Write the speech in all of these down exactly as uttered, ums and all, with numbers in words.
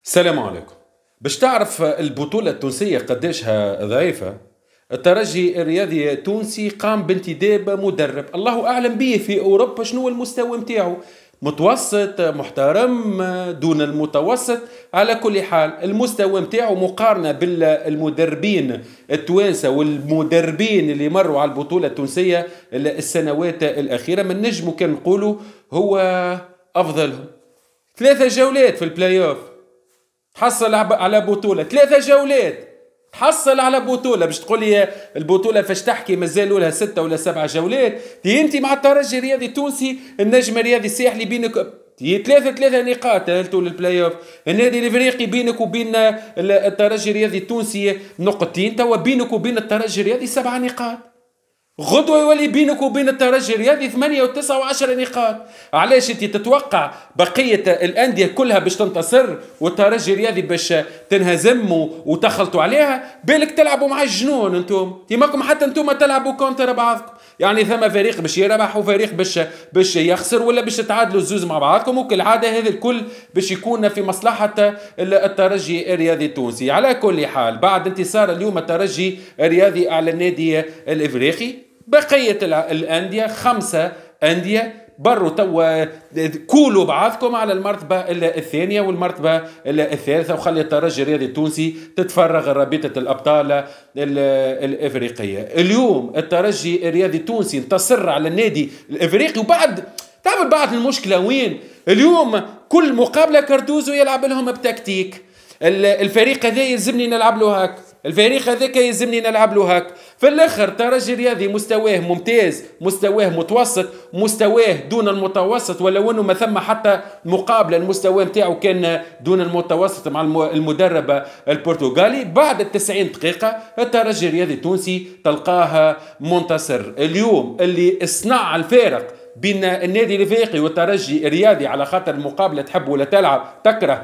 السلام عليكم. باش تعرف البطولة التونسية قديشها ضعيفة، الترجي الرياضي التونسي قام بانتداب مدرب الله أعلم به في أوروبا شنو المستوى متاعه، متوسط محترم دون المتوسط. على كل حال المستوى متاعه مقارنة بالمدربين التوانسة والمدربين اللي مروا على البطولة التونسية السنوات الأخيرة من نجم كان نقولوا هو أفضلهم. ثلاثة جولات في البلاي اوف تحصل على بطولة، ثلاثة جولات تحصل على بطولة. باش تقول لي البطولة فاش تحكي مازالوا لها ستة ولا سبعة جولات؟ تي انت مع الترجي الرياضي التونسي النجم الرياضي الساحلي بينك تي ثلاثة ثلاثة نقاط تأهلتوا للبلاي اوف. النادي الافريقي بينك وبين الترجي الرياضي التونسي نقطتين، توا بينك وبين الترجي الرياضي سبعة نقاط. غدوة يولي بينك وبين الترجي الرياضي ثمانية وتسعة وعشرة نقاط. علاش انت تتوقع بقية الأندية كلها باش تنتصر والترجي الرياضي باش تنهزم وتخلطوا عليها؟ بالك تلعبوا مع الجنون انتم، تيماكم حتى انتم تلعبوا كونتر بعضكم. يعني ثم فريق باش يربح وفريق باش باش يخسر ولا باش تتعادلوا الزوز مع بعضكم، وكالعادة هذا الكل باش يكون في مصلحة الترجي الرياضي التونسي. على كل حال بعد انتصار اليوم الترجي الرياضي على النادي الافريقي، بقية الأندية خمسة أندية بروا توا كولوا بعضكم على المرتبة الثانية والمرتبة الثالثة، وخلي الترجي الرياضي التونسي تتفرغ رابطة الأبطال الإفريقية. اليوم الترجي الرياضي التونسي انتصر على النادي الإفريقي، وبعد تعمل بعض المشكلة وين؟ اليوم كل مقابلة كاردوزو يلعب لهم بتكتيك. الفريق هذا يلزمني نلعب له هك، الفريق هذاك يلزمني نلعب له هك. في الاخر ترجي رياضي مستواه ممتاز، مستواه متوسط، مستواه دون المتوسط، ولو انه ما ثم حتى مقابله المستوى نتاعو كان دون المتوسط مع المدرب البرتغالي. بعد التسعين دقيقه الترجي الرياضي التونسي تلقاها منتصر. اليوم اللي اصنع الفارق بين النادي الافريقي والترجي الرياضي، على خاطر المقابله تحب ولا تلعب تكره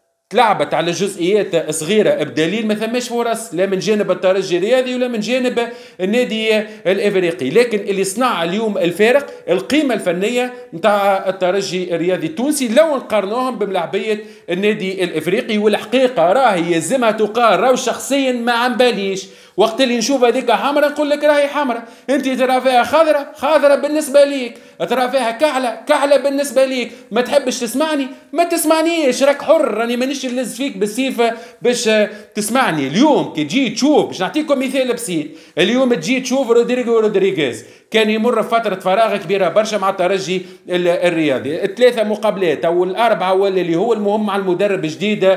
تلعبت على جزئيات صغيرة بدليل ما ثماش فرص لا من جانب الترجي الرياضي ولا من جانب النادي الافريقي. لكن اللي صنع اليوم الفارق القيمة الفنية نتاع الترجي الرياضي التونسي لو نقارنوهم بملاعبية النادي الافريقي. والحقيقة راهي يلزمها تقال، راهو شخصيا ما عم باليش وقت اللي نشوف هذيك حمراء نقول لك راهي حمراء، انت ترى فيها خضراء خضراء بالنسبه ليك، ترى فيها كحله كحله بالنسبه ليك. ما تحبش تسمعني ما تسمعنيش، راك حر، راني مانيش نلز فيك بالسيف باش تسمعني. اليوم كي تجي تشوف، باش نعطيكم مثال بسيط، اليوم تجي تشوف رودريغو رودريغيز كان يمر فتره فراغ كبيره برشا مع الترجي الرياضي، الثلاثه مقابلات او الاربعه ولا اللي هو المهم مع المدرب الجديد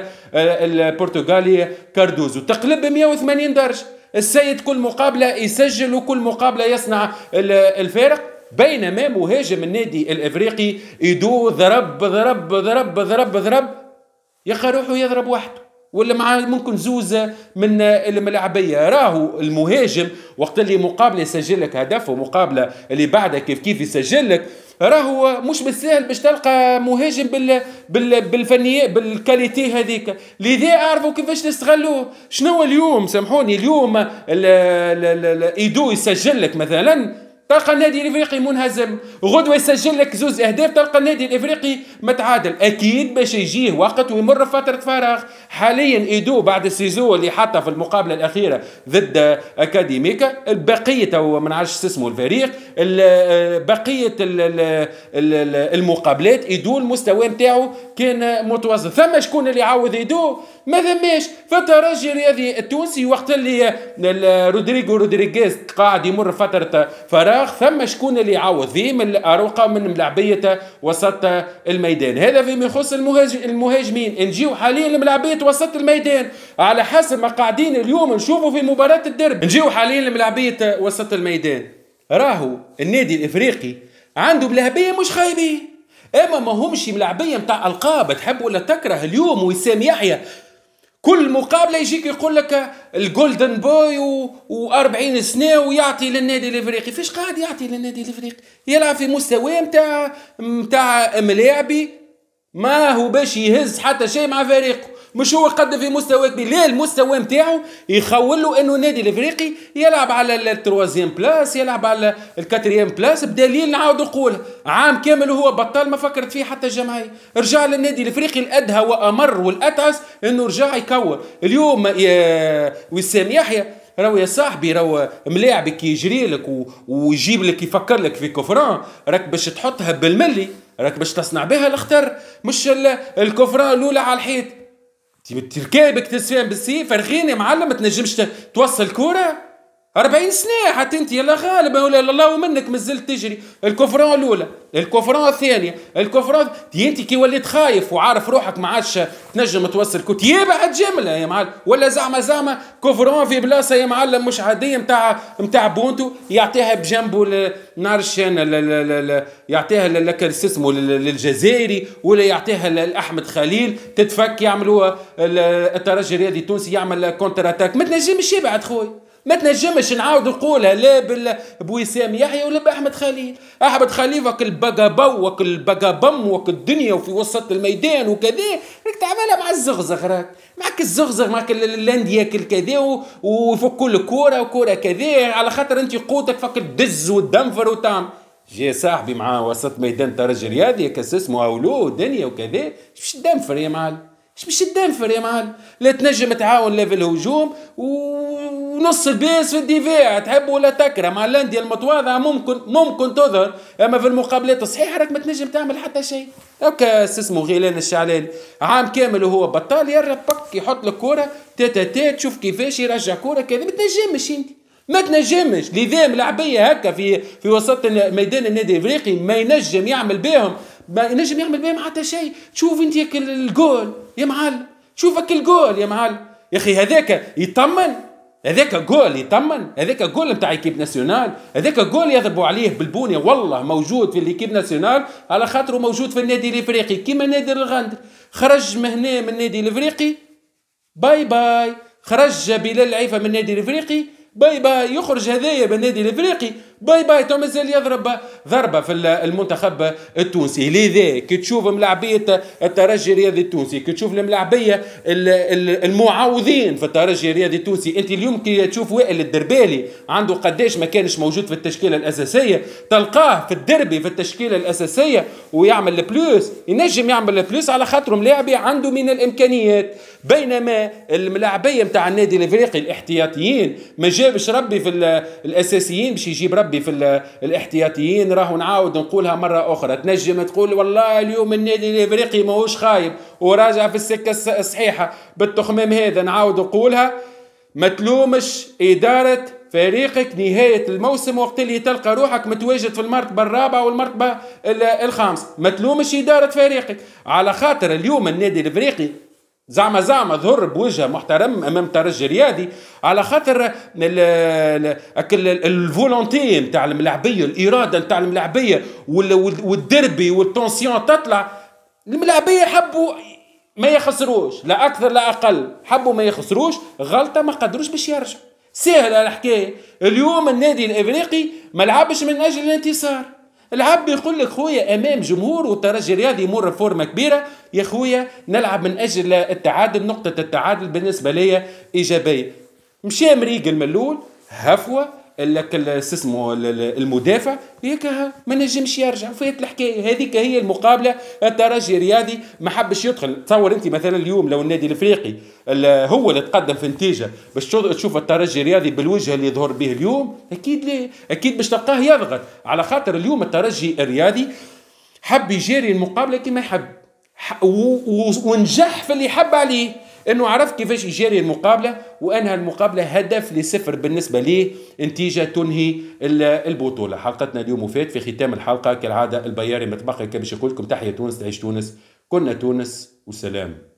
البرتغالي كاردوزو تقلب مئة وثمانين درجه. السيد كل مقابلة يسجل وكل مقابلة يصنع الفارق، بينما مهاجم النادي الافريقي يدو ضرب ضرب ضرب ضرب ضرب يخا روحه يضرب وحده ولا مع ممكن زوز من الملاعبية. راهو المهاجم وقت اللي مقابلة يسجل لك هدف ومقابلة اللي بعدها كيف كيف يسجل لك، راهو مش بالسهل باش تلقى مهاجم بال بال بالفنيات بالكاليتي هذيك. لذا اعرفوا كيفاش تستغلوه. شنو اليوم سامحوني اليوم ال ال ال ايدو يسجل لك مثلا تلقى النادي الافريقي منهزم، غدوه يسجل لك زوز اهداف تلقى النادي الافريقي متعادل. اكيد باش يجيه وقت ويمر فتره فراغ. حاليا ايدو بعد السيزو اللي حطها في المقابله الاخيره ضد اكاديميكا، البقيه او ما نعرفش اسمه الفريق، بقيه المقابلات ايدو المستوى نتاعو كان متوسط. ثم شكون اللي عاوض ايدو؟ ما ثماش. فالترجي الرياضي التونسي وقت اللي رودريغو رودريغيز قاعد يمر فتره فراغ، ثم شكون اللي يعوض فيه من الاروقه من ملاعبيه وسط الميدان. هذا فيما يخص المهاجمين. نجيو حاليا لملاعبيه وسط الميدان على حسب ما قاعدين اليوم نشوفوا في مباراه الدرب. نجيو حاليا لملاعبيه وسط الميدان، راهو النادي الافريقي عنده ملاعبيه مش خايبين، اما ما همش ملاعبيه نتاع القاب تحب ولا تكره. اليوم وسام يحيى كل مقابله يجيك يقول لك الجولدن بوي و40 سنه ويعطي للنادي الافريقي. فاش قاعد يعطي للنادي الافريقي؟ يلعب في مستوى نتاع نتاع ملاعبي ما هو باش يهز حتى شيء مع فريقه، مش هو قد في مستوى كبير، ليه المستوى نتاعو يخول له انه النادي الافريقي يلعب على التروازيام بلاس، يلعب على الكاتريام بلاس، بدليل نعاود نقولها عام كامل وهو بطل ما فكرت فيه حتى الجمعيه. رجع للنادي الافريقي الادهى وامر والاتعس انه رجع يكور. اليوم يا وسام يحيى راهو يا صاحبي راهو ملاعبك يجري لك ويجيب لك يفكر لك في كفران، راك باش تحطها بالملي، راك باش تصنع بها الاختر، مش الكفران الاولى على الحيط. تركابك تسفين بالسيف فرغيني معلم، ما تنجمش توصل كوره أربعين سنة حتى انت يلا غالب ولا الله منك مازلت تجري. الكفران الاولى، الكفران الثانيه، الكفران انت كي وليت خايف وعارف روحك ما عادش تنجم توصل كوت يبعد جمله يا معلم، ولا زعما زعما كفران في بلاصه يا معلم مش عاديه نتاع نتاع بونتو يعطيها بجنبه نعرفش انا يعطيها لك اسمه للجزائري ولا يعطيها لاحمد خليل تتفك يعملوها الترجي الرياضي التونسي يعمل كونتر اتاك. ما تنجمش يبعد خويا، ما تنجمش نعاود نقولها لا بوسام يحيى ولا باحمد خليل. احمد خليل وك البقابو وك البقابم وك الدنيا وفي وسط الميدان وكذا راك تعملها مع الزغزغ، راك معك الزغزغ معك الانديه كذا ويفكوا لك كوره وكوره كذا على خاطر انت قوتك فك الدز والدنفر وتعمل. جي صاحبي مع وسط ميدان ترجي رياضي كاس اسمه اولو دنيا وكذا مش الدنفر يا معلم، مش مش الدنفر يا معلم. لا تنجم تعاون لا في الهجوم ونص البيس في الدفاع، تحب ولا تكره مع الانديه المتواضعه ممكن ممكن تظهر، اما في المقابلات الصحيحه راك ما تنجم تعمل حتى شيء. هكا اسمه غيلان الشعلاني عام كامل وهو بطال يرى بك يحط لك كوره تاتا تات تشوف كيفاش يرجع كوره كذا، ما تنجمش انت ما تنجمش. لذا ملاعبيه هكا في في وسط ميدان النادي الافريقي ما ينجم يعمل بهم، ما ينجم يعمل بهم حتى شيء. شوف انت الجول يا معلم، شوفك الجول يا معلم يا اخي، هذاك يطمن، هذاك جول يطمن، هذاك جول نتاع ايكيب ناسيونال، هذاك جول يضربوا عليه بالبونيه والله موجود في الايكيب ناسيونال على خاطره موجود في النادي الافريقي كيما نادي الغندر. خرج مهنا من النادي الافريقي باي باي، خرج بلال العيفه من النادي الافريقي باي باي، يخرج هذايا من النادي الافريقي باي باي، تو مازال يضرب ضربه في المنتخب التونسي. لذا كي تشوف ملاعبيه الترجي الرياضي التونسي، كي تشوف الملاعبيه المعوضين في الترجي الرياضي التونسي، انت اليوم كي تشوف وائل الدربالي عنده قداش ما كانش موجود في التشكيله الاساسيه، تلقاه في الدربي في التشكيله الاساسيه ويعمل البلوس، ينجم يعمل البلوس على خاطر ملاعبي عنده من الامكانيات. بينما الملاعبيه نتاع النادي الافريقي الاحتياطيين ما جابش ربي في الاساسيين باش يجيب ربي في الاحتياطيين. راهو نعاود نقولها مره اخرى، تنجم تقول والله اليوم النادي الافريقي ماهوش خايب وراجع في السكه الصحيحه بالتخمام هذا، نعاود نقولها ما تلومش اداره فريقك نهايه الموسم وقت اللي تلقى روحك متواجد في المرتبه الرابعه والمرتبه الخامسه، ما تلومش اداره فريقك على خاطر اليوم النادي الافريقي زعما زعما ظهر بوجه محترم امام ترجي رياضي على خاطر الفولونتي نتاع الملاعبيه، الاراده نتاع الملاعبيه والدربي والتونسيون تطلع. الملاعبيه حبوا ما يخسروش لا اكثر لا اقل، حبوا ما يخسروش، غلطه ما قدروش باش يرجعوا. سهله الحكايه. اليوم النادي الافريقي ما لعبش من اجل الانتصار، العب يقول لك خويا امام جمهور والترجي الرياضي يمر فورمه كبيره يا خويا نلعب من اجل التعادل، نقطه التعادل بالنسبه لي ايجابيه. مشى مريق الملول هفوه لك اسمه المدافع هيك ما نجمش يرجع، فات الحكايه هذيك هي المقابله. الترجي الرياضي ما حبش يدخل. تصور انت مثلا اليوم لو النادي الافريقي هو اللي تقدم في نتيجه باش تشوف الترجي الرياضي بالوجه اللي يظهر به اليوم، اكيد ليه، اكيد باش تلقاه يضغط على خاطر اليوم الترجي الرياضي حب يجاري المقابله كما يحب ونجح في اللي يحب عليه، انه عرف كيفاش يجاري المقابله وانهى المقابله هدف لصفر بالنسبه ليه، نتيجه تنهي البطوله. حلقتنا اليوم وفات. في ختام الحلقه كالعاده البياري متبقي باش يقول لكم تحيه تونس تعيش تونس، كنا تونس والسلام.